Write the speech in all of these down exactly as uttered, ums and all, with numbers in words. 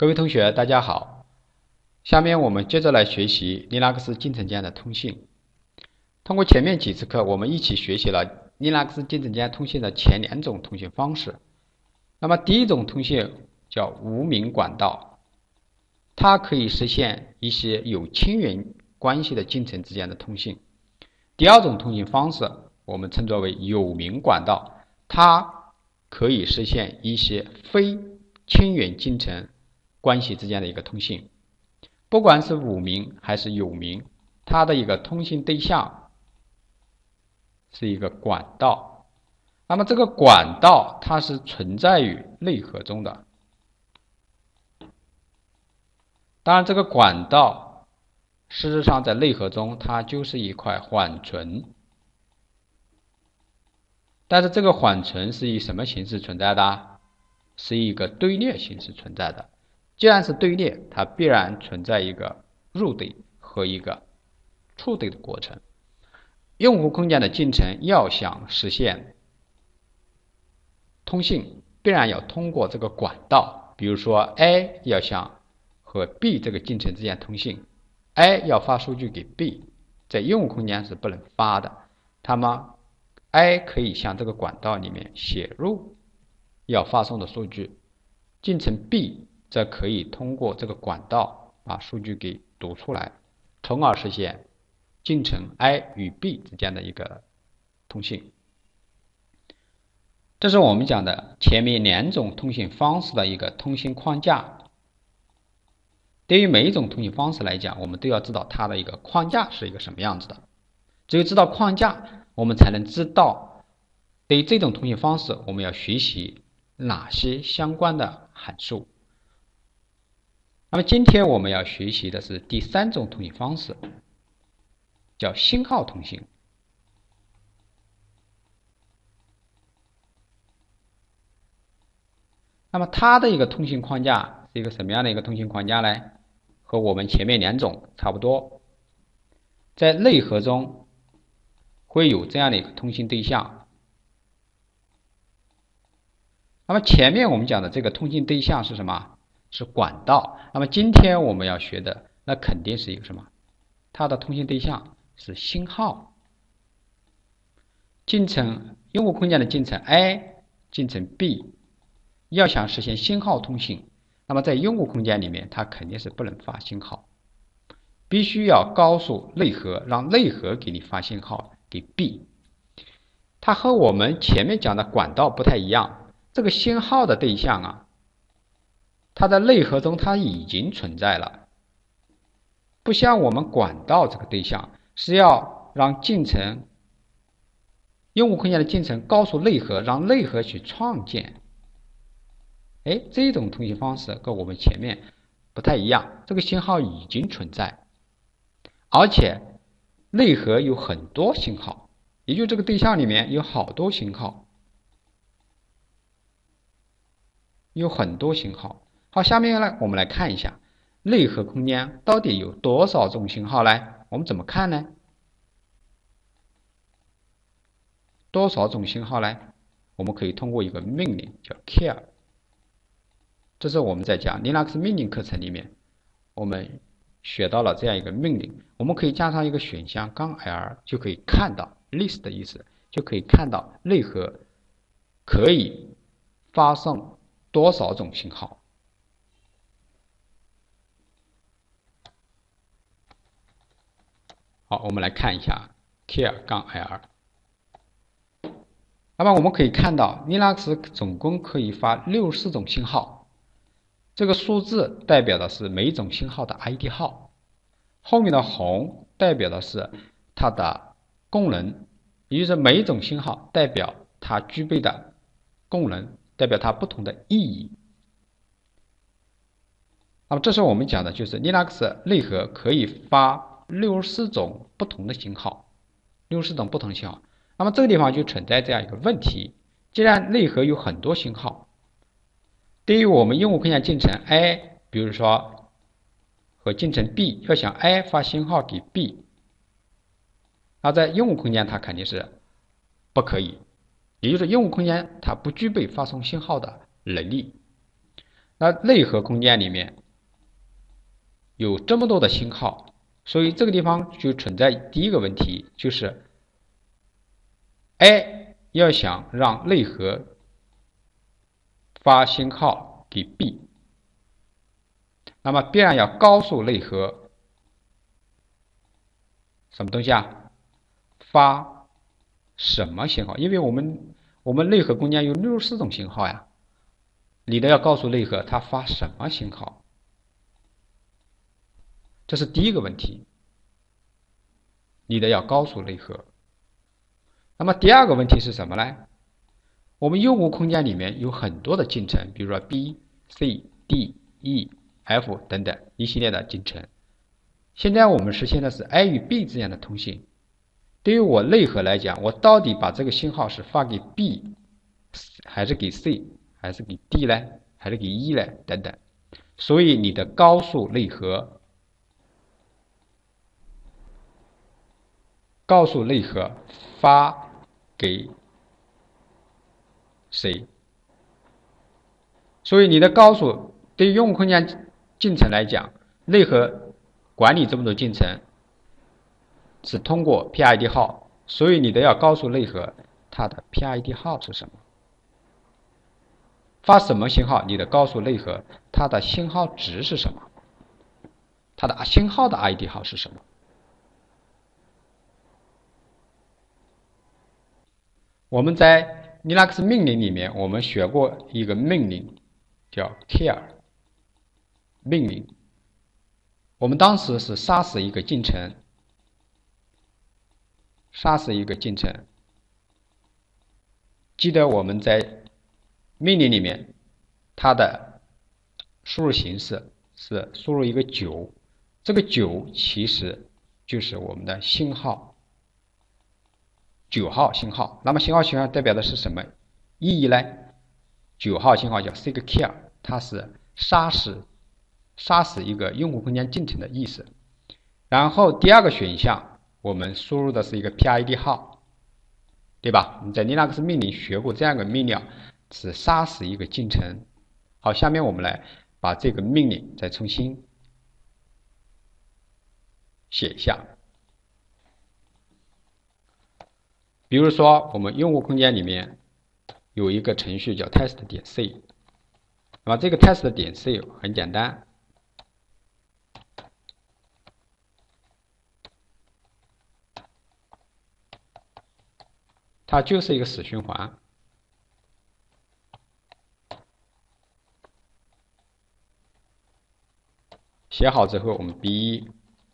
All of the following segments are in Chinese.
各位同学大家好，下面我们接着来学习 Linux 进程间的通信。通过前面几次课，我们一起学习了 Linux 进程间通信的前两种通信方式。那么第一种通信叫无名管道，它可以实现一些有亲缘关系的进程之间的通信。第二种通信方式我们称作为有名管道，它可以实现一些非亲缘进程关系之间的一个通信。不管是无名还是有名，它的一个通信对象是一个管道，那么这个管道它是存在于内核中的。当然这个管道事实上在内核中它就是一块缓存，但是这个缓存是以什么形式存在的？是一个队列形式存在的。既然是队列，它必然存在一个入队和一个出队的过程。用户空间的进程要想实现通信，必然要通过这个管道。比如说 A 要想和 B 这个进程之间通信， A 要发数据给 B， 在用户空间是不能发的。那么 A 可以向这个管道里面写入要发送的数据，进程 B 则可以通过这个管道把数据给读出来，从而实现进程 A 与 B 之间的一个通信。这是我们讲的前面两种通信方式的一个通信框架。对于每一种通信方式来讲，我们都要知道它的一个框架是一个什么样子的。只有知道框架，我们才能知道对于这种通信方式我们要学习哪些相关的函数。那么今天我们要学习的是第三种通信方式，叫星号通信。那么它的一个通信框架是一个什么样的一个通信框架呢？和我们前面两种差不多。在内核中会有这样的一个通信对象。那么前面我们讲的这个通信对象是什么？是管道。那么今天我们要学的那肯定是一个什么？它的通信对象是星号。进程用户空间的进程 A 进程 B 要想实现星号通信，那么在用户空间里面它肯定是不能发星号，必须要告诉内核，让内核给你发信号给 B。 它和我们前面讲的管道不太一样，这个星号的对象啊，它在内核中它已经存在了，不像我们管道这个对象是要让进程用户空间的进程告诉内核，让内核去创建。哎，这种通信方式跟我们前面不太一样，这个信号已经存在，而且内核有很多信号，也就这个对象里面有好多信号，有很多信号。好，下面呢我们来看一下内核空间到底有多少种信号呢？我们怎么看呢？多少种信号呢？我们可以通过一个命令叫 char， 这是我们在讲 Linux 命令课程里面我们学到了这样一个命令，我们可以加上一个选项杠 L， 就可以看到 list 的意思，就可以看到内核可以发送多少种信号。好，我们来看一下 char 杠 L。 那么我们可以看到 Linux 总共可以发六十四种信号，这个数字代表的是每种信号的 I D 号，后面的红代表的是它的功能，也就是每一种信号代表它具备的功能，代表它不同的意义。那么这是我们讲的就是 Linux 内核可以发六十四种不同的信号，六十四种不同的信号。那么这个地方就存在这样一个问题，既然内核有很多信号，对于我们用户空间进程 A， 比如说和进程 B 要想 A 发信号给 B， 那在用户空间它肯定是不可以，也就是用户空间它不具备发送信号的能力。 那内核空间里面有这么多的星号，所以这个地方就存在第一个问题，就是 A 要想让内核发星号给 B， 那么必然要告诉内核什么东西啊？发什么信号？因为我们我们内核空间有六十四种信号呀，你的要告诉内核它发什么信号，这是第一个问题，你的要告诉内核。那么第二个问题是什么呢？我们用户空间里面有很多的进程，比如说 B、C、D、E、F 等等一系列的进程。现在我们实现的是 A 与 B 之间的通信。对于我内核来讲，我到底把这个信号是发给 B 还是给 C 还是给 D 呢？还是给 E 呢？等等。所以你的告诉内核告诉内核发给谁？所以你的告诉对于用户空间进程来讲，内核管理这么多进程是通过 P I D 号，所以你的要告诉内核它的 P I D 号是什么，发什么信号，你的告诉内核它的信号值是什么，它的信号的 I D 号是什么。我们在 Linux 命令里面，我们学过一个命令叫 clear 命令，我们当时是杀死一个进程，杀死一个进程。记得我们在命令里面，它的输入形式是输入一个九，这个九其实就是我们的星号，九号星号。那么星号星号代表的是什么意义呢？九号星号叫 sigkill， 它是杀死杀死一个用户空间进程的意思。然后第二个选项，我们输入的是一个 P I D 号，对吧？我们在 Linux 命令学过这样一个命令，是杀死一个进程。好，下面我们来把这个命令再重新写一下。比如说，我们用户空间里面有一个程序叫 test 点 c， 那么这个 test 点 c 很简单，它就是一个死循环。写好之后，我们 B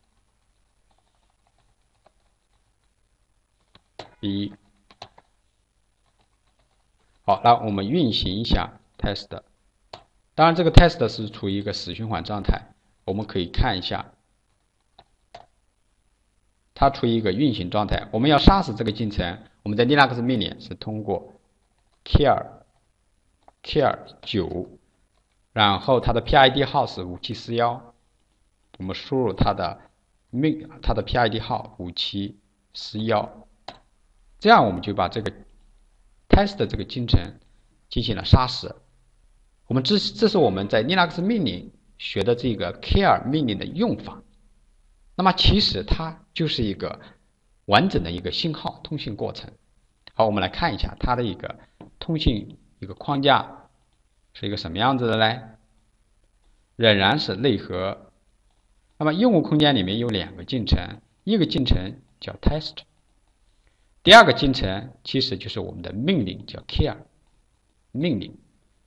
B 好，那我们运行一下 test。当然，这个 test 是处于一个死循环状态，我们可以看一下，它处于一个运行状态。我们要杀死这个进程，我们在 Linux 命令是通过 clear clear 九，然后它的 P I D 号是五七四一，我们输入它的命它的 P I D 号五七四一，这样我们就把这个 test 的这个进程进行了杀死。我们这这是我们在 Linux 命令学的这个 clear 命令的用法。那么其实它就是一个完整的一个信号通信过程。好，我们来看一下它的一个通信一个框架是一个什么样子的呢？仍然是内核。那么用户空间里面有两个进程，一个进程叫 test， 第二个进程其实就是我们的命令叫 clear 命令。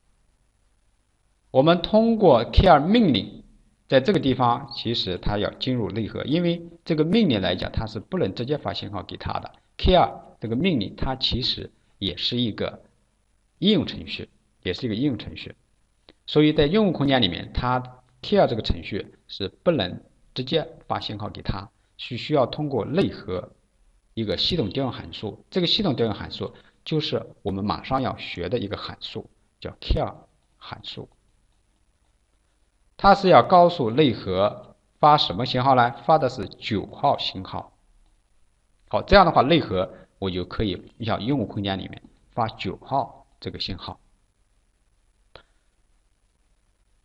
我们通过 clear 命令，在这个地方其实它要进入内核，因为这个命令来讲它是不能直接发信号给它的。clear 这个命令它其实也是一个应用程序，也是一个应用程序，所以在用户空间里面，它 clear 这个程序是不能直接发信号给它，是需要通过内核一个系统调用函数。这个系统调用函数就是我们马上要学的一个函数，叫 clear 函数。它是要告诉内核发什么信号呢？发的是九号信号。好，这样的话，内核我就可以向用户空间里面发九号这个信号。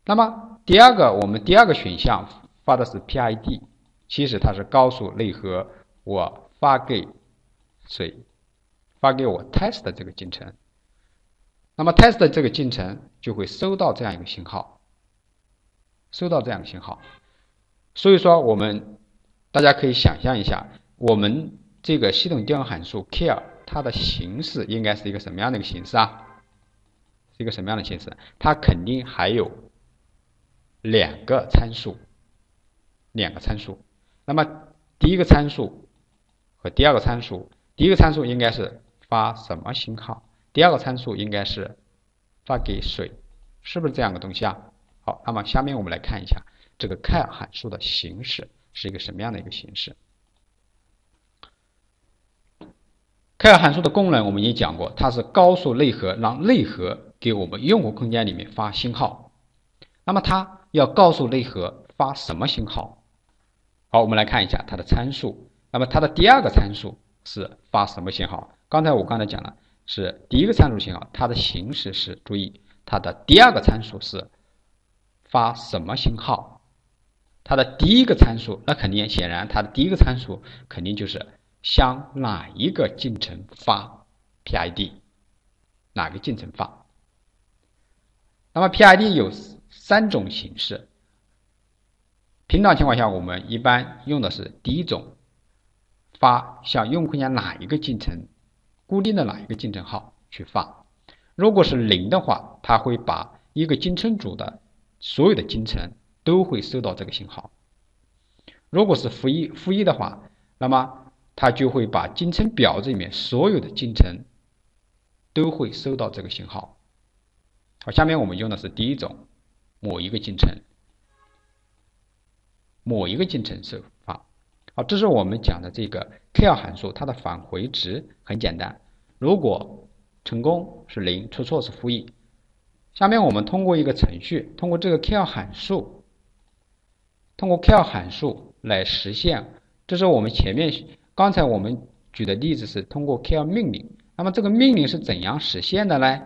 那么第二个，我们第二个选项发的是 P I D， 其实它是告诉内核我发给谁，发给我 test 的这个进程。那么 test 的这个进程就会收到这样一个信号，收到这样的信号。所以说我们大家可以想象一下，我们这个系统调用函数 care 它的形式应该是一个什么样的一个形式啊？是一个什么样的形式？它肯定还有两个参数，两个参数。那么第一个参数和第二个参数，第一个参数应该是发什么信号？第二个参数应该是发给谁？是不是这样的东西啊？好，那么下面我们来看一下这个 care 函数的形式是一个什么样的一个形式。care 函数的功能我们已经讲过，它是高速内核，让内核给我们用户空间里面发信号。那么它要告诉内核发什么信号？好，我们来看一下它的参数。那么它的第二个参数是发什么信号？刚才我刚才讲了是第一个参数信号，它的形式是，注意它的第二个参数是发什么信号？它的第一个参数，那肯定显然它的第一个参数肯定就是向哪一个进程发 P I D， 哪个进程发。那么 P I D 有三种形式，平常情况下我们一般用的是第一种，发向用户空间哪一个进程，固定的哪一个进程号去发。如果是零的话，它会把一个进程组的所有的进程都会收到这个信号。如果是负一负一的话，那么它就会把进程表里面所有的进程都会收到这个信号。好，下面我们用的是第一种，某一个进程，某一个进程收发。好，这是我们讲的这个 care 函数，它的返回值很简单，如果成功是零，出错是负一。下面我们通过一个程序，通过这个 care 函数，通过 care 函数来实现。这是我们前面刚才我们举的例子是通过 care 命令。那么这个命令是怎样实现的呢？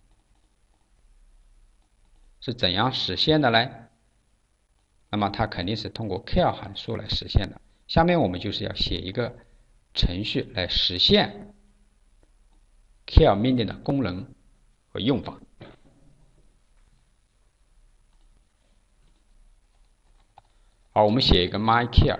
是怎样实现的呢？那么它肯定是通过 care 函数来实现的。下面我们就是要写一个程序来实现 care 命令的功能和用法。好，我们写一个 myCare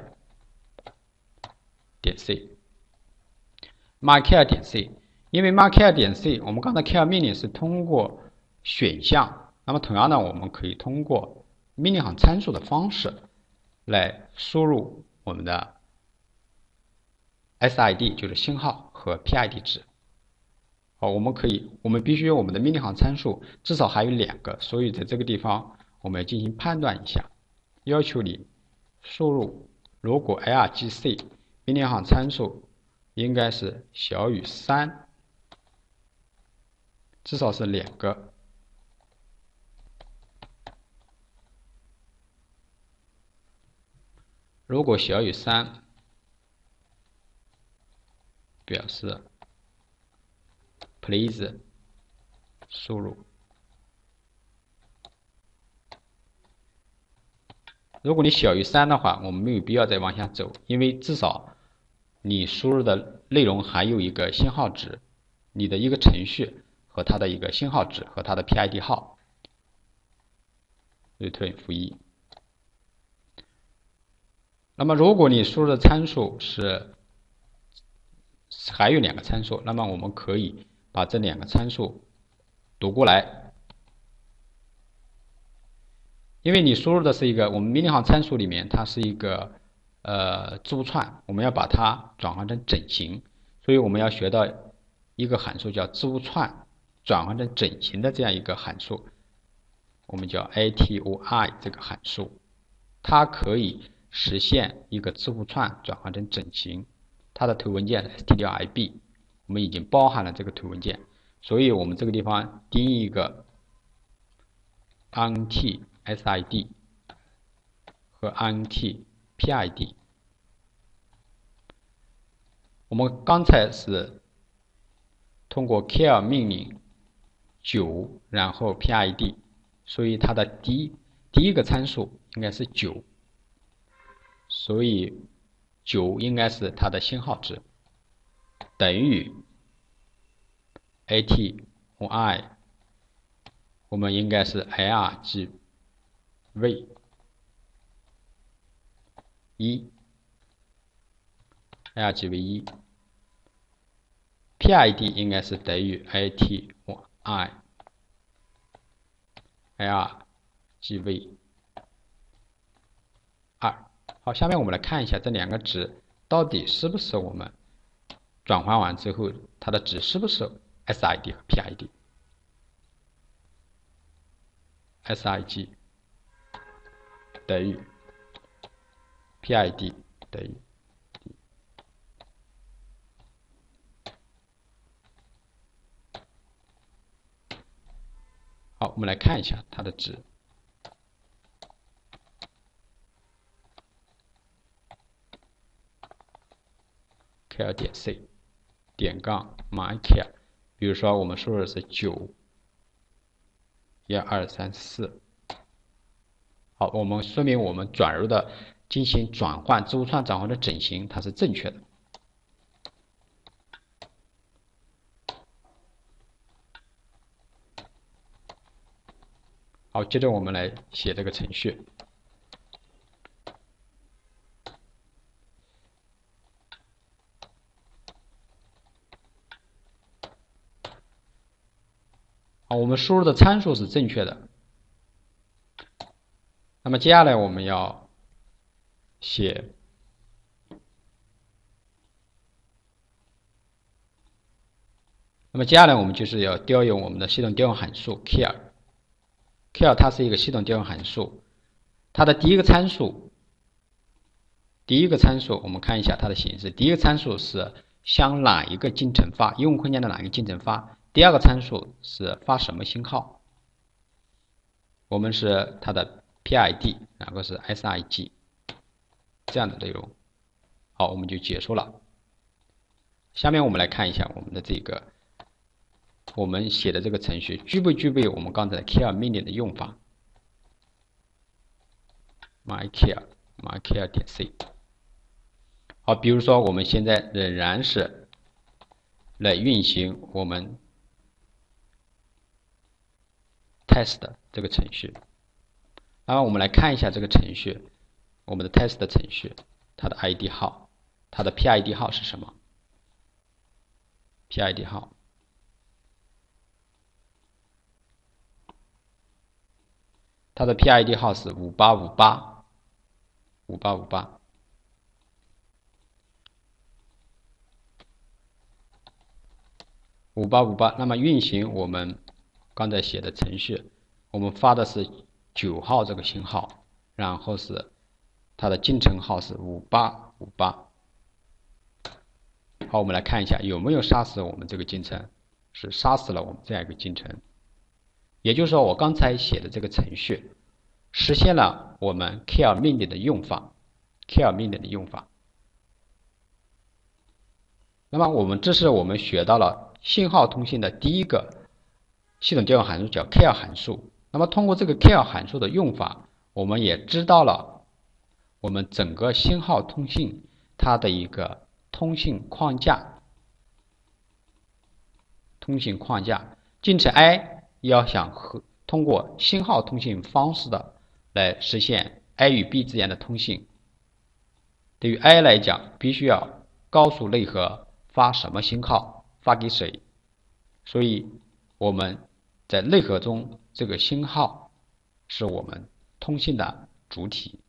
点 c，myCare 点 c， 因为 myCare 点 c， 我们刚才 care 命令是通过选项，那么同样的，我们可以通过命令行参数的方式来输入我们的 S I D， 就是星号和 P I D 值。好，我们可以，我们必须我们的命令行参数至少还有两个，所以在这个地方我们要进行判断一下，要求你输入，如果 L G C 命令行参数应该是小于三，至少是两个。如果小于三，表示 please 输入。如果你小于三的话，我们没有必要再往下走，因为至少你输入的内容还有一个信号值，你的一个程序和它的一个信号值和它的 P I D 号 return 负一。那么如果你输入的参数是还有两个参数，那么我们可以把这两个参数读过来，因为你输入的是一个我们命令行参数里面它是一个呃字符串，我们要把它转换成整形，所以我们要学到一个函数叫字符串转换成整形的这样一个函数，我们叫 atoy 这个函数，它可以实现一个字符串转换成整形。它的头文件是 stdlib， 我们已经包含了这个头文件，所以我们这个地方定义一个 int sid 和 int pid。我们刚才是通过 care 命令九，然后 pid， 所以它的第一第一个参数应该是九，所以九应该是它的信号值，等于 at 或 i， 我们应该是 l 即 v 一 l 即为一 ，P I D 应该是等于 at 或 i l 即为二。好，下面我们来看一下这两个值到底是不是我们转换完之后，它的值是不是 S I D 和 P I D。S I G 等于 P I D 等于。好，我们来看一下它的值。care 点 c 点杠 myCare， 比如说我们输入的是九一二三四。好，我们说明我们转入的进行转换字符串转换的整形它是正确的。好，接着我们来写这个程序。好，我们输入的参数是正确的。那么接下来我们要写那么接下来我们就是要调用我们的系统调用函数 care。care 它是一个系统调用函数，它的第一个参数，第一个参数我们看一下它的形式，第一个参数是向哪一个进程发，应用空间的哪一个进程发，第二个参数是发什么信号，我们是它的 P I D， 然后是 S I G 这样的内容。好，我们就结束了。下面我们来看一下我们的这个我们写的这个程序具不具备我们刚才的 care 命令的用法。myCare myCare 点 c。好，比如说我们现在仍然是来运行我们 test 这个程序。然后我们来看一下这个程序，我们的 test 的程序，它的 I D 号，它的 P I D 号是什么 ？P I D 号。它的 P I D 号是五八五八，五八五八。五八五八，那么运行我们刚才写的程序，我们发的是九号这个信号，然后是它的进程号是五八五八。好，我们来看一下有没有杀死我们这个进程，是杀死了我们这样一个进程。也就是说，我刚才写的这个程序实现了我们 care 命令的用法 ，care 命令的用法。那么我们这是我们学到了信号通信的第一个系统调用函数，叫 care 函数。那么通过这个 care 函数的用法，我们也知道了我们整个信号通信它的一个通信框架。通信框架，进程 I 要想和通过信号通信方式的来实现 A 与 B 之间的通信。对于 I 来讲，必须要告诉内核发什么信号，发给谁。所以我们在内核中，这个信号是我们通信的主体。